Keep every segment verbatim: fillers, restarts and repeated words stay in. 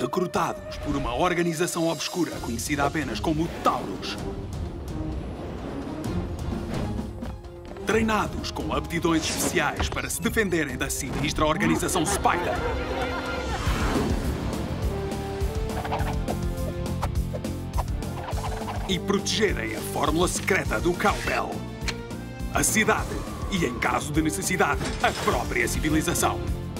recrutados por uma organização obscura conhecida apenas como Taurus. Treinados com aptidões especiais para se defenderem da sinistra organização Spider. E protegerem a fórmula secreta do Cowbell. A cidade e, em caso de necessidade, a própria civilização.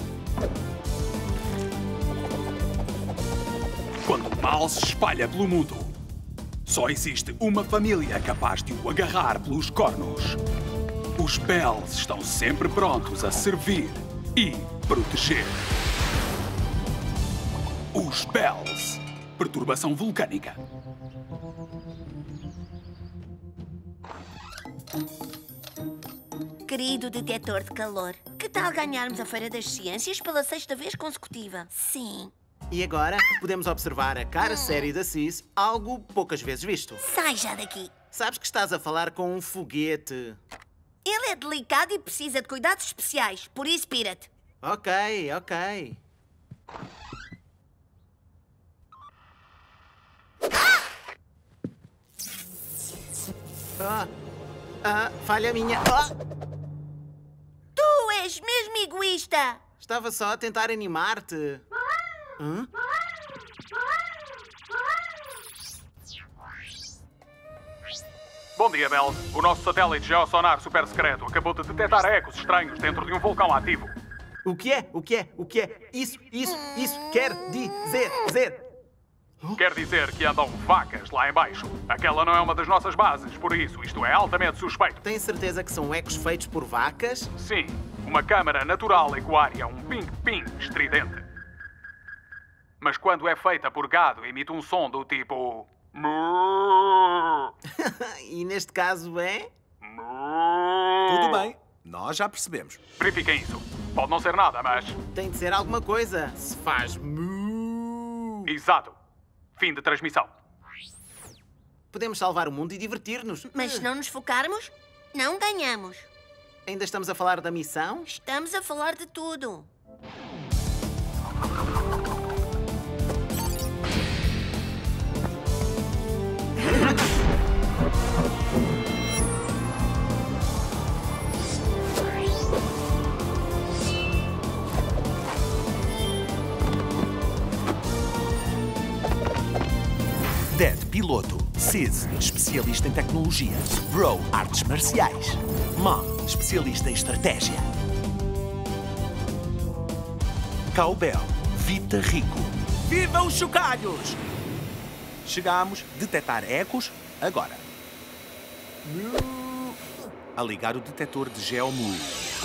Quando o mal se espalha pelo mundo, só existe uma família capaz de o agarrar pelos cornos. Os Bells estão sempre prontos a servir e proteger. Os Bells. Perturbação vulcânica. Querido detetor de calor, que tal ganharmos a Feira das Ciências pela sexta vez consecutiva? Sim. E agora podemos observar a cara séria da Cis, algo poucas vezes visto. Sai já daqui. Sabes que estás a falar com um foguete. Ele é delicado e precisa de cuidados especiais, por isso pira-te. Ok, ok. Ah! Ah, falha minha. Ah! Tu és mesmo egoísta! Estava só a tentar animar-te. Hã? Bom dia, Bells. O nosso satélite geossonar super secreto acabou de detectar ecos estranhos dentro de um vulcão ativo. O que é? O que é? O que é? Isso, isso, isso quer dizer, dizer. Quer dizer que andam vacas lá embaixo. Aquela não é uma das nossas bases, por isso isto é altamente suspeito. Tem certeza que são ecos feitos por vacas? Sim, uma câmara natural ecoária, um ping-ping estridente. Mas quando é feita por gado, emite um som do tipo... E neste caso é? Tudo bem, nós já percebemos. Verifiquem isso. Pode não ser nada, mas... Tem de ser alguma coisa. Se faz mu. Exato. Fim de transmissão. Podemos salvar o mundo e divertir-nos. Mas se não nos focarmos, não ganhamos. Ainda estamos a falar da missão? Estamos a falar de tudo. Dead, piloto. Cis, especialista em tecnologia. Bro, artes marciais. Mom, especialista em estratégia. Cowbell, Vita Rico. Viva os chocalhos! Chegamos, detectar ecos, agora. A ligar o detector de Geomu.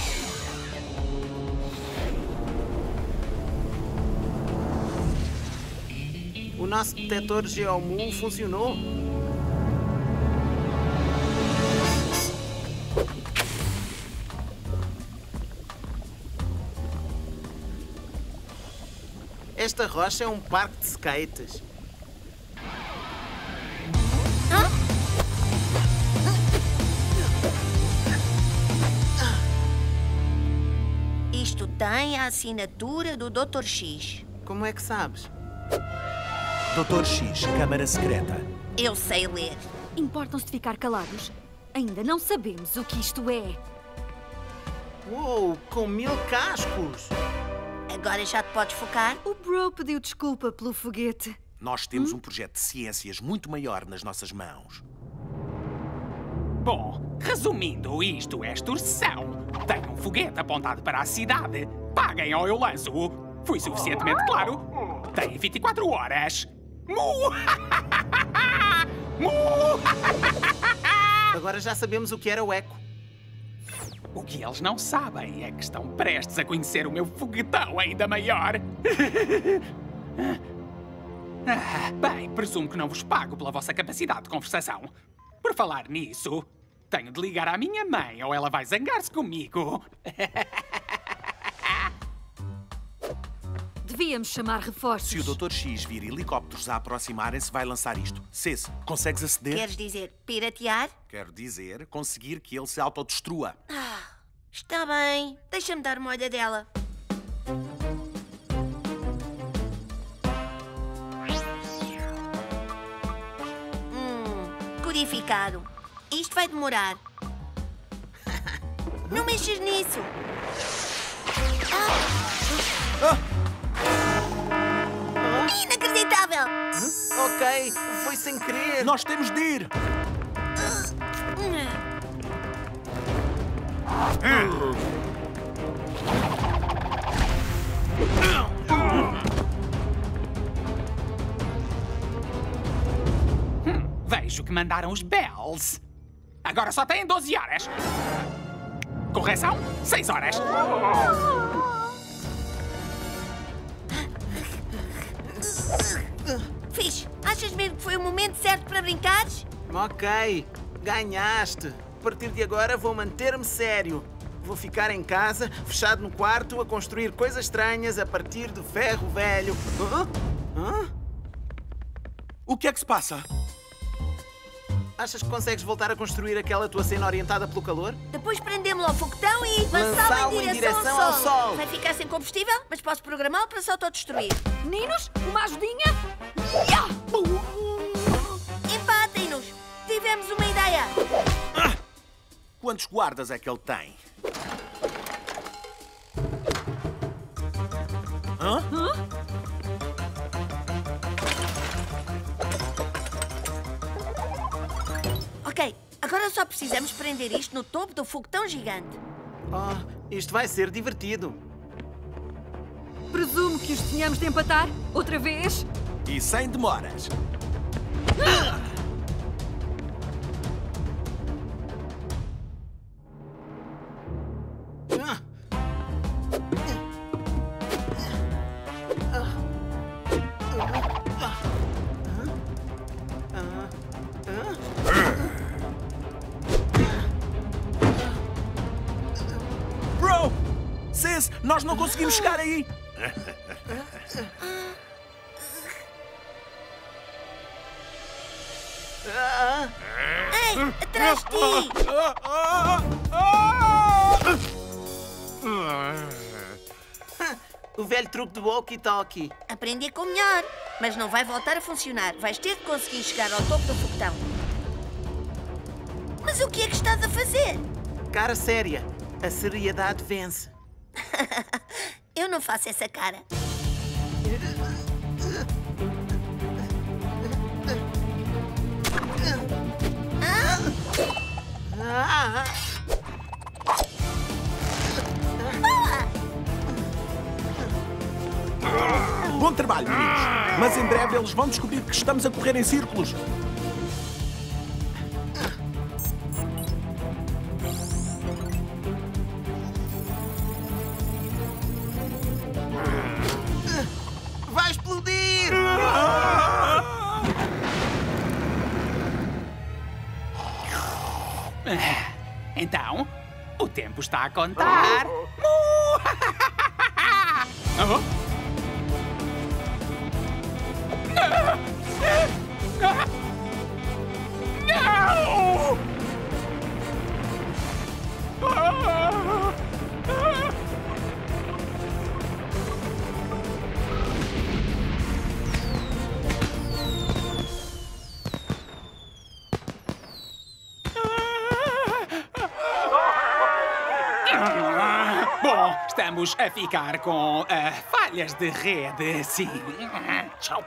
O nosso detector Geomu funcionou. Esta rocha é um parque de skates. Isto tem a assinatura do doutor X. Como é que sabes? doutor X, Câmara Secreta. Eu sei ler. Importam-se de ficar calados? Ainda não sabemos o que isto é. Uou, com mil cascos! Agora já te podes focar? O Bro pediu desculpa pelo foguete. Nós temos um projeto de ciências muito maior nas nossas mãos. Bom, resumindo, isto é extorsão. Tenho um foguete apontado para a cidade. Paguem ou eu lanço-o. Fui suficientemente claro? Tem vinte e quatro horas. Mu! Mu! Agora já sabemos o que era o eco. O que eles não sabem é que estão prestes a conhecer o meu foguetão ainda maior. Ah, bem, presumo que não vos pago pela vossa capacidade de conversação. Por falar nisso, tenho de ligar à minha mãe ou ela vai zangar-se comigo. Devíamos chamar reforços. Se o doutor X vir helicópteros a aproximarem-se, vai lançar isto. Cis, consegues aceder? Queres dizer piratear? Quero dizer, conseguir que ele se autodestrua. Ah, está bem. Deixa-me dar uma olhadela. liquidificado. Isto vai demorar. Não mexas nisso. Ah. Inacreditável! Ok, foi sem querer. Nós temos de ir. Hum, vejo que mandaram os Bells. Agora só têm doze horas. Correção, seis horas. Fixe, achas mesmo que foi o momento certo para brincares? Ok, ganhaste. A partir de agora vou manter-me sério. Vou ficar em casa, fechado no quarto, a construir coisas estranhas a partir de ferro velho. Hã? Hã? O que é que se passa? Achas que consegues voltar a construir aquela tua cena orientada pelo calor? Depois prendemos-lo ao foguetão e lançá-lo Lançá-lo em em direção, direção ao, ao sol. sol. Vai ficar sem combustível, mas posso programá-lo para se autodestruir. Meninos, uma ajudinha? Ya! Empatem-nos! Tivemos uma ideia! Quantos guardas é que ele tem? Hã? Ok, agora só precisamos prender isto no topo do foguetão gigante. Oh, isto vai ser divertido. Presumo que os tínhamos de empatar. Outra vez? E sem demoras. Ah. Bro! Sis, nós não conseguimos chegar aí. Ah. Ei, atrás de ti! O velho truque do walkie-talkie. Aprendi com melhor, mas não vai voltar a funcionar. Vais ter de conseguir chegar ao topo do foguetão. Mas o que é que estás a fazer? Cara séria, a seriedade vence. Eu não faço essa cara. Ah. Bom trabalho, meninos. Mas em breve eles vão descobrir que estamos a correr em círculos. Vai explodir! Então, o tempo está a contar. Oh. Não! Bom, estamos a ficar com uh, falhas de rede, sim. Tchau.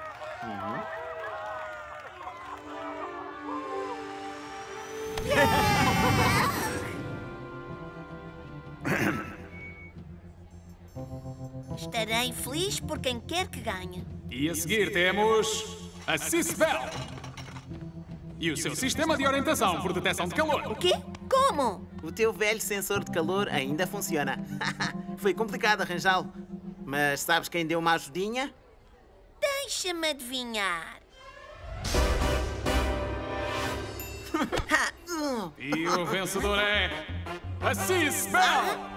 Estarei feliz por quem quer que ganhe. E a seguir temos a Sis Bell e o seu sistema de orientação por detecção de calor. O quê? Como? O teu velho sensor de calor ainda funciona. Foi complicado arranjá-lo. Mas sabes quem deu uma ajudinha? Deixa-me adivinhar. E o vencedor é a Sis Bell!